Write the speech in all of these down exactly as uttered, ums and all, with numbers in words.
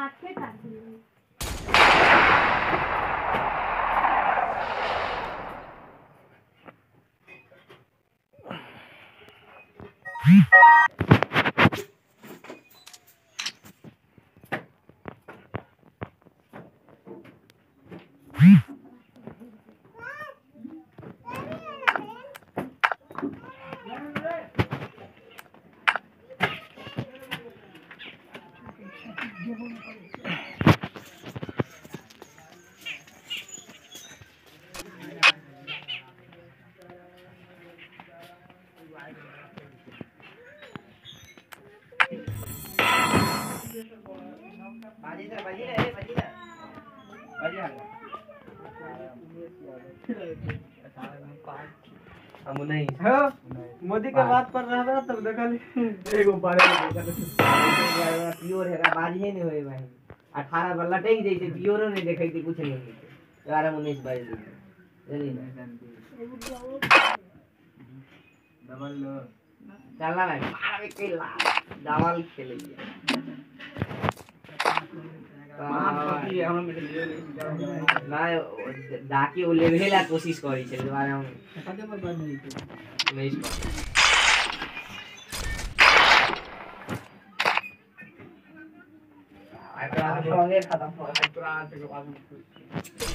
हाथे काट दिए बाजी ना बाजी ना ए बाजी ना बाजी हंगा हम नहीं हो मोदी का बात कर रहा था तब देखा एगो बारे में देखा प्योर है बाजी है नहीं होए भाई अठारह बल्ला टेक जैसे प्योरो नहीं देखाई थी कुछ नहीं होती ग्यारह उन्नीस बाईस चलिए डबल लो चलना भाई मार के ला डबल खेलेंगे ना डाकी वो लेवल ला कोशिश करी छे दोबारा हम खाते पर बात नहीं की नहीं इस बार आगे खत्म हो गया तुरंत के बाद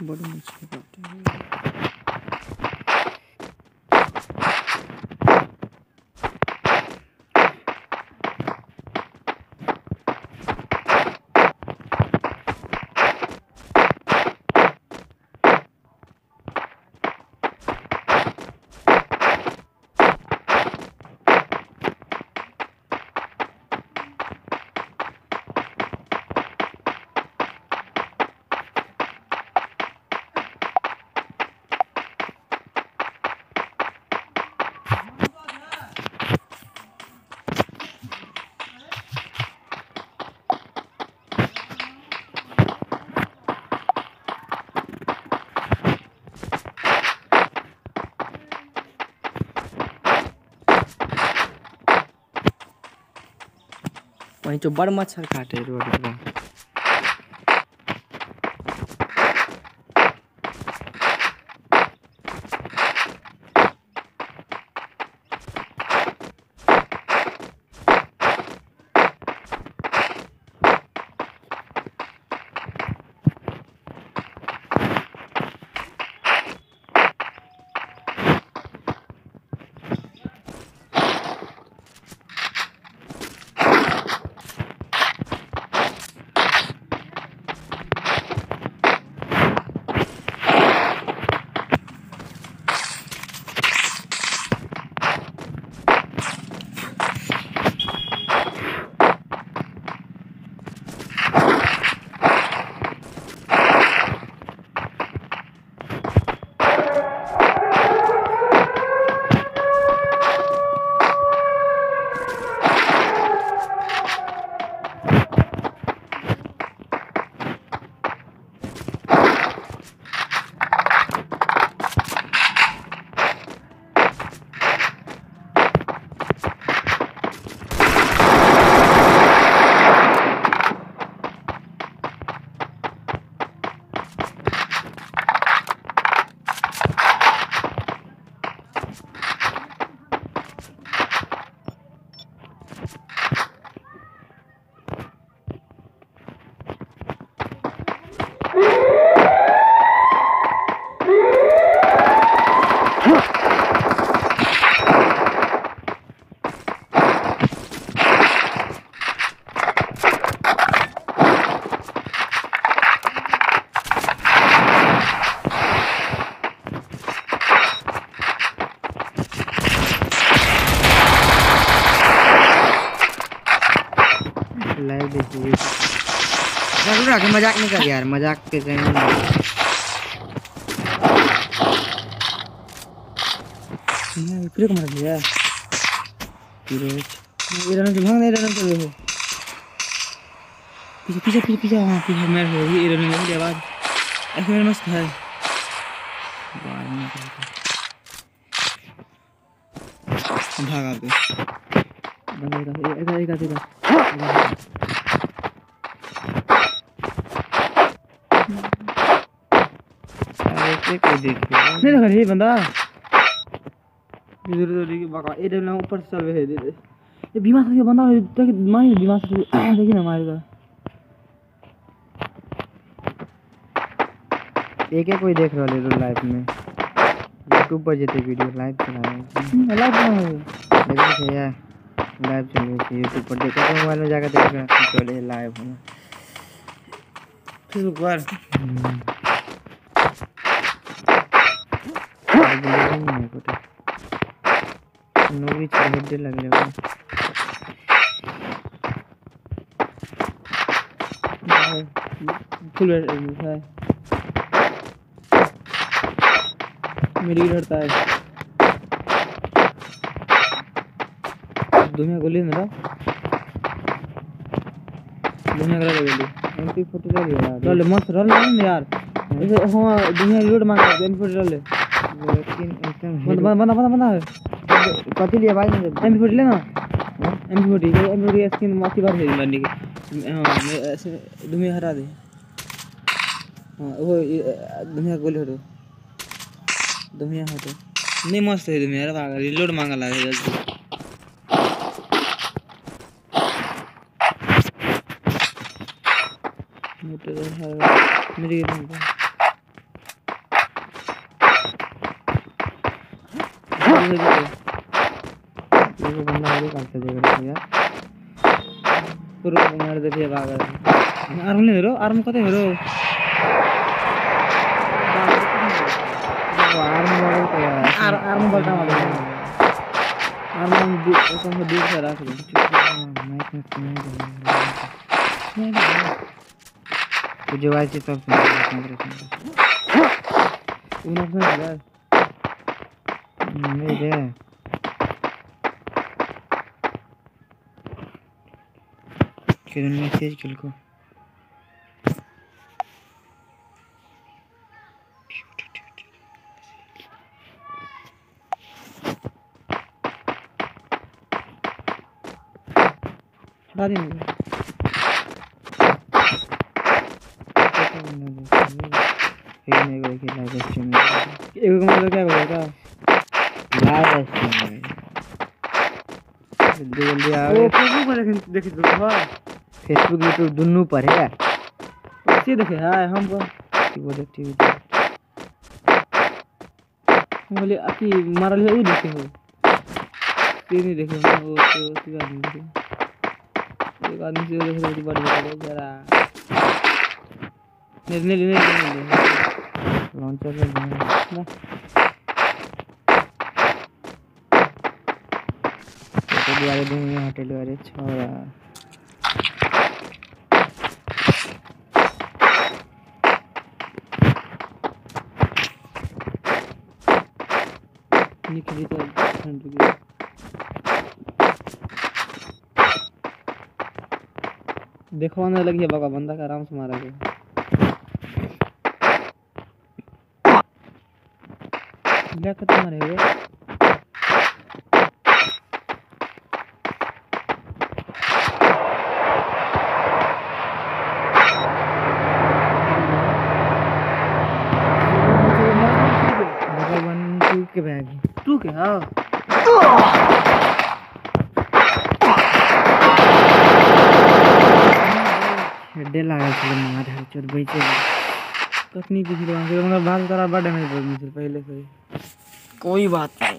बड़ी मुश्किल बात है। वहीं जो बड़ मच्छर काटे रोड पे। लाइव देखिए जरूर आके मजाक नहीं कर यार, मजाक के टाइम में फिर को मार दिया फिर ये रन जो भाग नहीं रन कर रहे हो पीछे पीछे पीछे पीछे वहाँ पीछे मेरे हो ये रन नहीं के बाद ऐसे मेरे मस्त है बाहर में भागा पे बंदा इधर इधर इधर ऐसे कोई देखिए नहीं लगा ये बंदा इधर उधर देखिए बाका ये डबल ऊपर से चल रहे हैं ये बीमा से बंदा देख मार बीमा से देखिए ना मारेगा एक एक कोई देख रहा है लाइव में यूट्यूब पर जेते वीडियो लाइव चला रहे हैं लाइव चला रहे हैं यार लाइव चल रही है यूट्यूब पर देखो तो मोबाइल में जाकर देखना चले लाइव होना फिर बार नहीं कोटे नोवी हेड लग रहा है फुल है मेरी लड़ता है दुनिया गोली मेरा दुनिया गला गोली एमपी फोर्टी ले लिया चल मस्त रन ना यार ऐसे हां दुनिया लोड मांग एमपी फोर्टी ले लेकिन एकदम बंदा बंदा बंदा कथि लिया भाई एमपी फोर्टी ले ना MP forty MP forty skin माथी बार है मारने की हां ऐसे दुनिया हरा दे हां वो दुनिया गोली हटो दुनिया हटो नहीं मस्त है दुनिया यार रिलोड मांगा लगा जल्दी मोटर है मेरी हो जाए ये को बंदा आगे काट दे यार यार पूरा मार दे दिया भाग आर्म ले रो आर्म कते हेरो आर्म मॉडल पे यार आर्म बटा मॉडल आर्म दू कम दूर से रख दे माइक में नहीं तुझे वाइस तो उन्होंने यार नहीं दे किरण मैसेज किल को हटा देंगे एक ने को खेला है स्ट्रीम में एक को मतलब क्या करेगा लाइव स्ट्रीम में जल्दी जल्दी आओ ओ फेसबुक पर देख देख दो हां फेसबुक यूट्यूब दोनों पर है कैसे देखे हां हम को वो एक्टिविटी बोले आकी मारल है वो देखे हो ये नहीं देखे वो तो सीधा नहीं देखे एक आदमी से देख रही बड़ी बड़ी जरा नहीं नहीं नहीं लॉन्चर से ना तो दुआरे दूंगे होटल वाले छोरा निकली तो ठंड की देखो ना लगी है बाबा बंदा का आराम से मारा गया क्या करते मारे हो वन टू के बैग टू के हाँ हेडे लागल छले मार है चोर बैठे कतनी कुछ रहा है मतलब बात करा बड़ा डैमेज पड़ गई पहले से कोई बात नहीं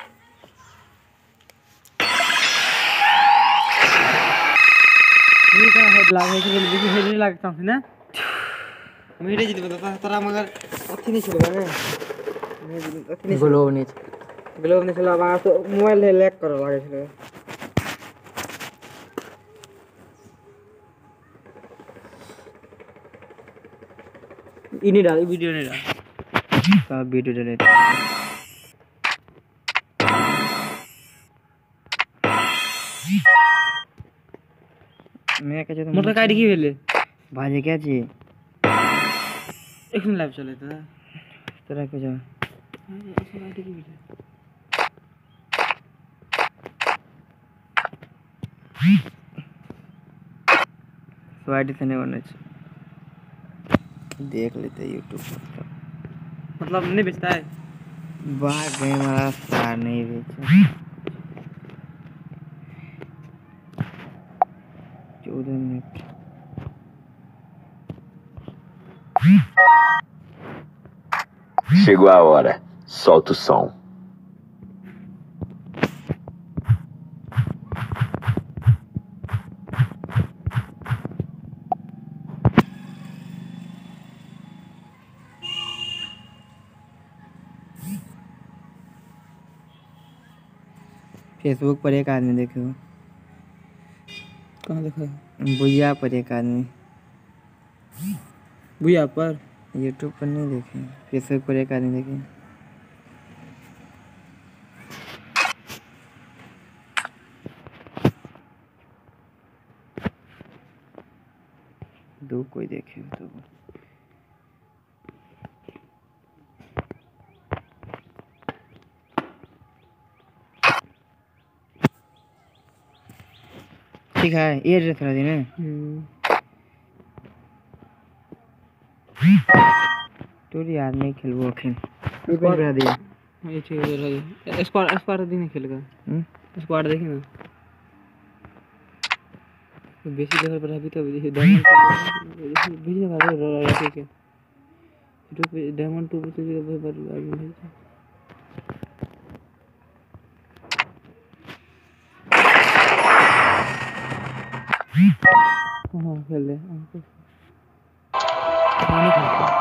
ये का हेड लागे છે देखिए हेड नहीं लगता है ना मेरे जी बता तोरा मगर अथी नहीं चलेगा ना अथी नहीं ग्लोव नहीं ग्लोव नहीं चला बाहर तो मोबाइल है लैग कर लागे छले इन्हीं डाल वीडियो नहीं डाल सब वीडियो डिलीट मैं क्या चाहता हूं मोटर काट की भेले भाजे क्या चाहिए एक लाइव चले था तेरा क्या जा ऐसे काट की भेले स्वाइट से नहीं बनना चाहिए देख लेते यूट्यूब पर मतलब नहीं बेचता है बाहर गए हमारा सार नहीं बेचा चौदह minute Chegou a hora. Solta o som. Facebook पर एक आदमी देखो कहाँ देखा भुइया पर एक आदमी भुइया पर यूट्यूब पर नहीं देखे फेसबुक पर एक आदमी देखे दो कोई देखे तो ठीक है ये ड्रेस वाला दिन है तो यार नहीं खेलबो अखन ये पेन करा दिया ये ठीक है स्क्वाड स्क्वाड दिन नहीं खेलेगा हम स्क्वाड देखी ना बेसी लेवल पर अभी तो डायमंड भेज लगा रो ठीक है तो डायमंड टू पे तो आदमी भेज हाँ खेल ले पानी खा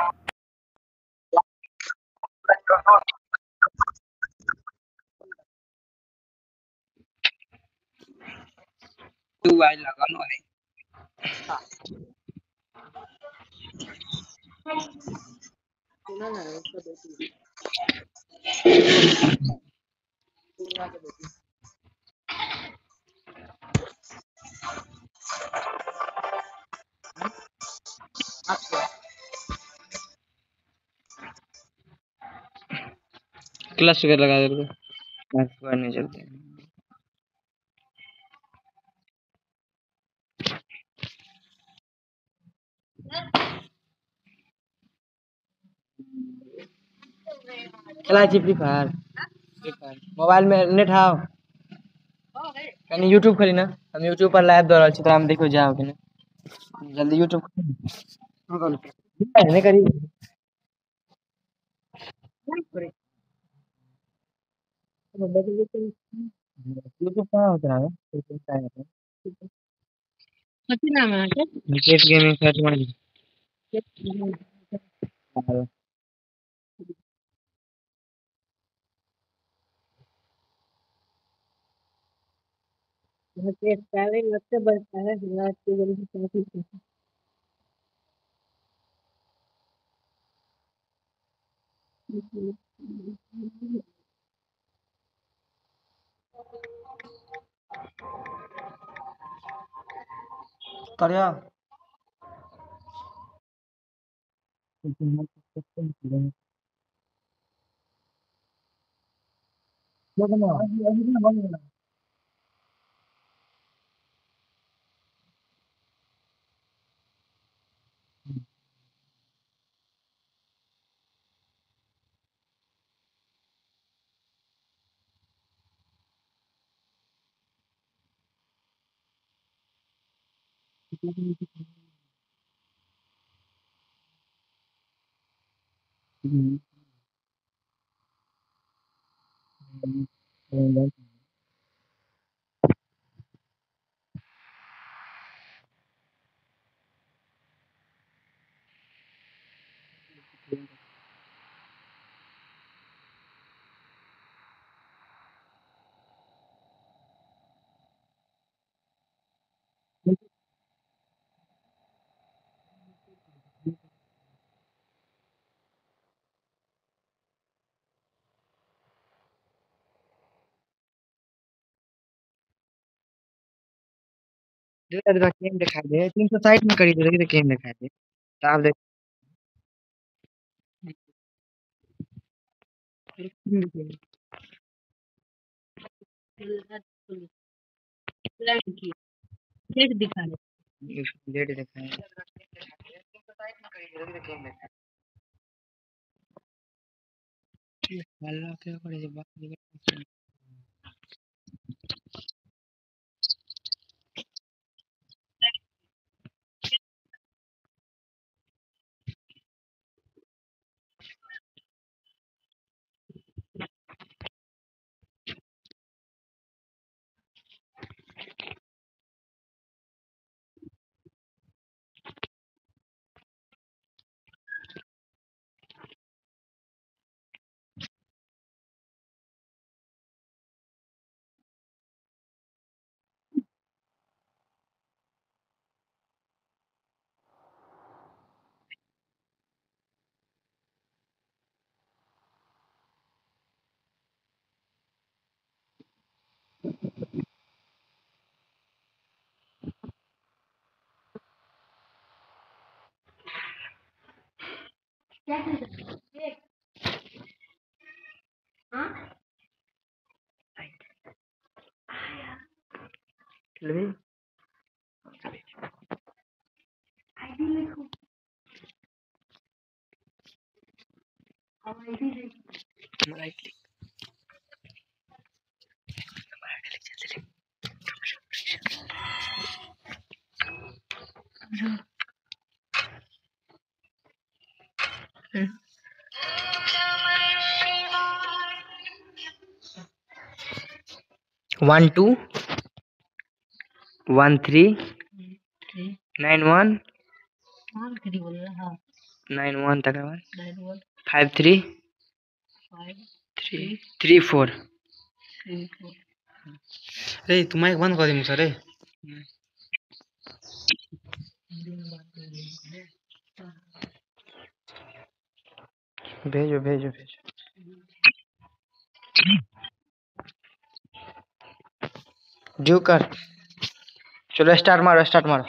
तू भाई लगानो है क्लच कर लगा दे को नहीं चलते खेला छी Free Fire Free Fire mobile में नेट हाउ कनी यूट्यूब खोली ना हम यूट्यूब पर लाइव दे रहल छी त हम देखो जाओ कि नहीं जल्दी यूट्यूब नहीं करी यूट्यूब कहाँ होता है यूट्यूब का है कथी नाम है के विकेट गेमिंग सर्च मार मुझे सारे लगते बढ़ता है रात की जल्दी काफी करिया गेम दिखा दे तीन सौ साठ में करी दे गेम दिखा दे तो आप देख डेट दिखा दे डेट दिखा तीन सौ साठ में करी दे गेम दिखा अल्लाह के करे बात चल right one two one three nine one nine one तक five three three three four. रे तू माइक बंद कर दे मुझसे रे। भेजो भेजो भेजो। ड्यू कर। चलो स्टार्ट मारो स्टार्ट मारो।